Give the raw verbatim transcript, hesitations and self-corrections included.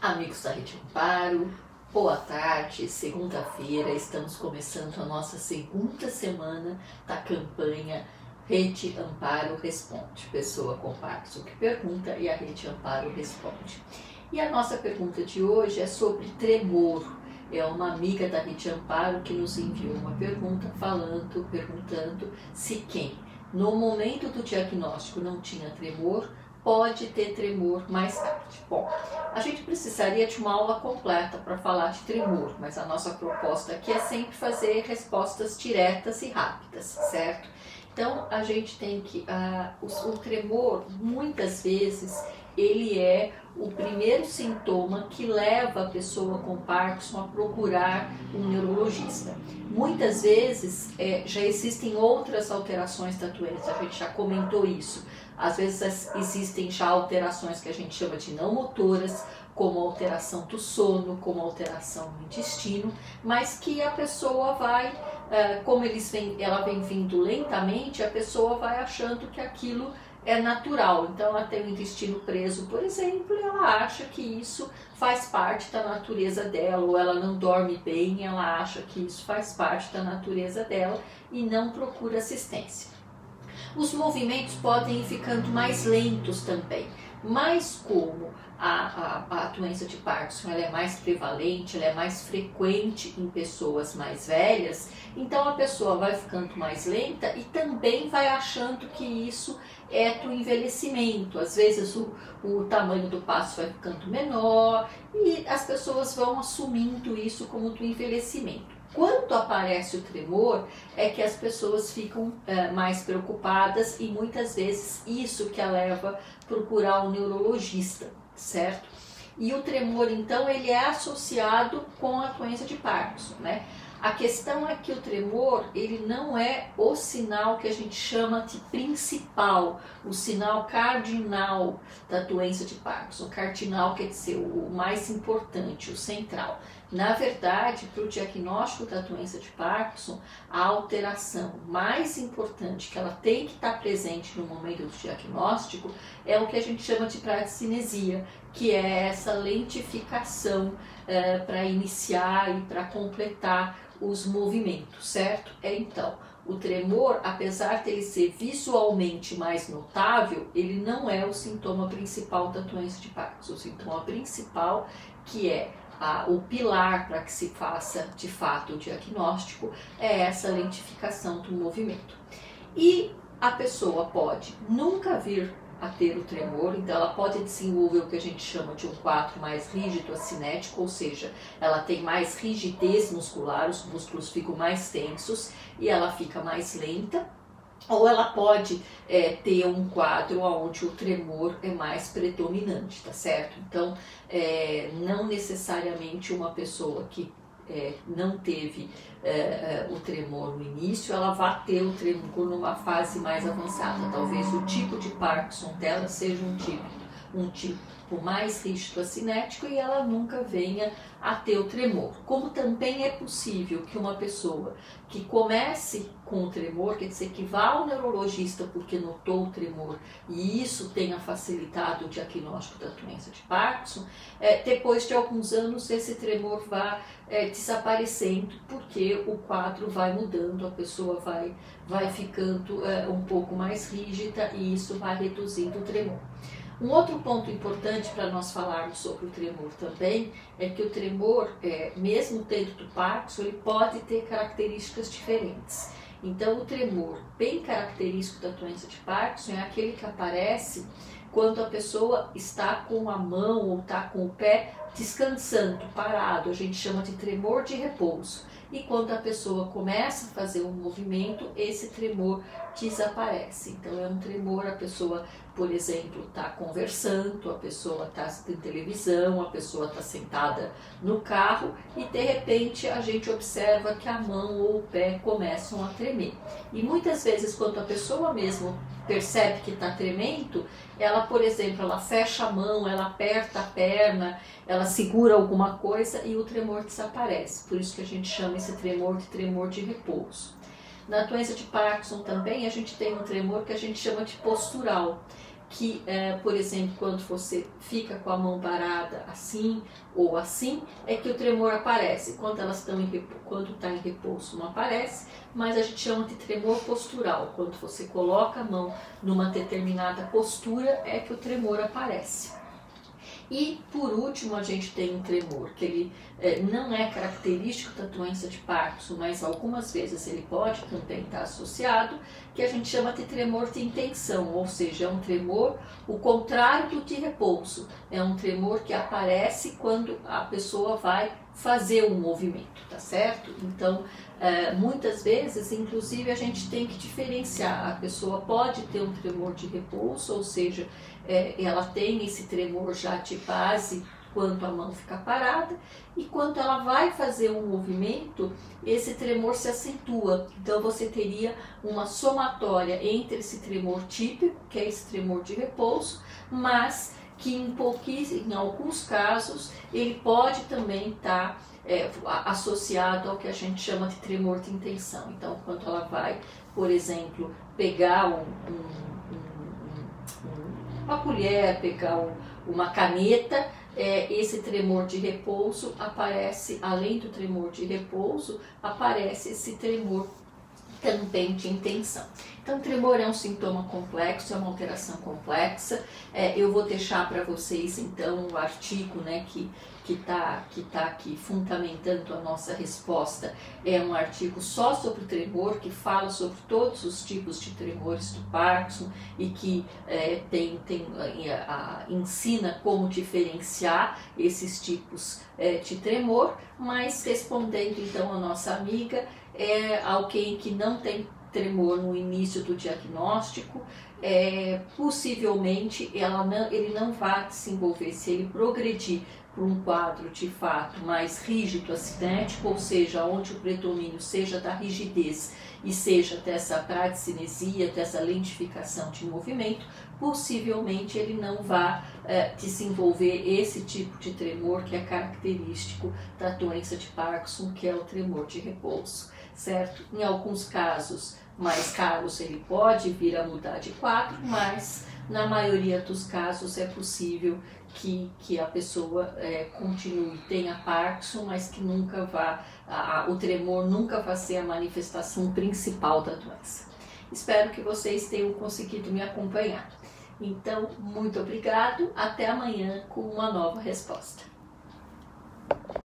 Amigos da Rede Amparo, boa tarde, segunda-feira, estamos começando a nossa segunda semana da campanha Rede Amparo Responde. Pessoa com Parkinson que pergunta e a Rede Amparo responde. E a nossa pergunta de hoje é sobre tremor. É uma amiga da Rede Amparo que nos enviou uma pergunta falando, perguntando se quem no momento do diagnóstico não tinha tremor, pode ter tremor mais tarde. Bom, a gente precisaria de uma aula completa para falar de tremor, mas a nossa proposta aqui é sempre fazer respostas diretas e rápidas, certo? Então, a gente tem que... Uh, o, o tremor, muitas vezes, ele é o primeiro sintoma que leva a pessoa com Parkinson a procurar um neurologista. Muitas vezes é, já existem outras alterações da doença, a gente já comentou isso. Às vezes existem já alterações que a gente chama de não motoras, como alteração do sono, como alteração no intestino, mas que a pessoa vai, como eles vêm, ela vem vindo lentamente, a pessoa vai achando que aquilo é natural. Então ela tem o intestino preso, por exemplo, e ela acha que isso faz parte da natureza dela, ou ela não dorme bem, ela acha que isso faz parte da natureza dela e não procura assistência. Os movimentos podem ir ficando mais lentos também, mas como a, a, a doença de Parkinson ela é mais prevalente, ela é mais frequente em pessoas mais velhas, então a pessoa vai ficando mais lenta e também vai achando que isso é do envelhecimento. Às vezes o, o tamanho do passo vai ficando menor e as pessoas vão assumindo isso como do envelhecimento. Quando aparece o tremor, é que as pessoas ficam é, mais preocupadas e muitas vezes isso que a leva a procurar um neurologista, certo? E o tremor, então, ele é associado com a doença de Parkinson, né? A questão é que o tremor, ele não é o sinal que a gente chama de principal, o sinal cardinal da doença de Parkinson. Cardinal quer dizer o mais importante, o central. Na verdade, para o diagnóstico da doença de Parkinson, a alteração mais importante que ela tem que estar presente no momento do diagnóstico é o que a gente chama de bradicinesia, que é essa lentificação é, para iniciar e para completar os movimentos, certo? É, então, o tremor, apesar de ele ser visualmente mais notável, ele não é o sintoma principal da doença de Parkinson. O sintoma principal, que é a, o pilar para que se faça de fato o diagnóstico, é essa lentificação do movimento. E a pessoa pode nunca vir a ter o tremor, então ela pode desenvolver o que a gente chama de um quadro mais rígido acinético, ou seja, ela tem mais rigidez muscular, os músculos ficam mais tensos e ela fica mais lenta, ou ela pode é, ter um quadro onde o tremor é mais predominante, tá certo? Então, é, não necessariamente uma pessoa que É, não teve é, é, o tremor no início, ela vai ter o tremor numa fase mais avançada. Talvez o tipo de Parkinson dela seja um tipo, um tipo mais rígido acinético e ela nunca venha a ter o tremor. Como também é possível que uma pessoa que comece com o tremor, quer dizer, que vá ao neurologista porque notou o tremor e isso tenha facilitado o diagnóstico da doença de Parkinson, é, depois de alguns anos esse tremor vai é, desaparecendo porque o quadro vai mudando, a pessoa vai, vai ficando é, um pouco mais rígida e isso vai reduzindo o tremor. Um outro ponto importante para nós falarmos sobre o tremor também é que o tremor, é, mesmo tendo do Parkinson, ele pode ter características diferentes. Então, o tremor bem característico da doença de Parkinson é aquele que aparece quando a pessoa está com a mão ou está com o pé descansando, parado, a gente chama de tremor de repouso. E quando a pessoa começa a fazer um movimento, esse tremor desaparece. Então é um tremor, a pessoa, por exemplo, está conversando, a pessoa está assistindo televisão, a pessoa está sentada no carro e de repente a gente observa que a mão ou o pé começam a tremer. E muitas vezes quando a pessoa mesmo percebe que está tremendo, ela, por exemplo, ela fecha a mão, ela aperta a perna, ela segura alguma coisa e o tremor desaparece. Por isso que a gente chama esse tremor de tremor de repouso. Na doença de Parkinson também a gente tem um tremor que a gente chama de postural, que, é, por exemplo, quando você fica com a mão parada assim ou assim, é que o tremor aparece. Quando elas estão em repouso, quando está em repouso não aparece, mas a gente chama de tremor postural. Quando você coloca a mão numa determinada postura, é que o tremor aparece. E por último a gente tem um tremor, que ele é, não é característico da doença de Parkinson, mas algumas vezes ele pode também estar associado, que a gente chama de tremor de intenção, ou seja, é um tremor o contrário do de repouso, é um tremor que aparece quando a pessoa vai fazer um movimento, tá certo? Então, é, muitas vezes, inclusive, a gente tem que diferenciar. A pessoa pode ter um tremor de repouso, ou seja, é, ela tem esse tremor já de base quando a mão fica parada, e quando ela vai fazer um movimento, esse tremor se acentua. Então, você teria uma somatória entre esse tremor típico, que é esse tremor de repouso, mas que em, pouquíssimos, em alguns casos ele pode também estar é, associado ao que a gente chama de tremor de intenção. Então, quando ela vai, por exemplo, pegar um, um, um, um, uma colher, pegar um, uma caneta, é, esse tremor de repouso aparece, além do tremor de repouso, aparece esse tremor também de intenção. Então, tremor é um sintoma complexo, é uma alteração complexa. É, eu vou deixar para vocês, então, o artigo, né, que que está que tá aqui fundamentando a nossa resposta. É um artigo só sobre o tremor, que fala sobre todos os tipos de tremores do Parkinson e que é, tem, tem, a, a, ensina como diferenciar esses tipos é, de tremor, mas respondendo então a nossa amiga, é alguém que não tem tremor no início do diagnóstico, é, possivelmente ela não, ele não vai se envolver, se ele progredir para um quadro de fato mais rígido, acinético, ou seja, onde o predomínio seja da rigidez e seja dessa praticinesia, dessa lentificação de movimento, possivelmente ele não vai é, desenvolver esse tipo de tremor que é característico da doença de Parkinson, que é o tremor de repouso, certo? Em alguns casos mais caros ele pode vir a mudar de quadro, mas na maioria dos casos é possível que, que a pessoa é, continue, tenha Parkinson, mas que nunca vá, a, o tremor nunca vai ser a manifestação principal da doença. Espero que vocês tenham conseguido me acompanhar. Então, muito obrigado, até amanhã com uma nova resposta.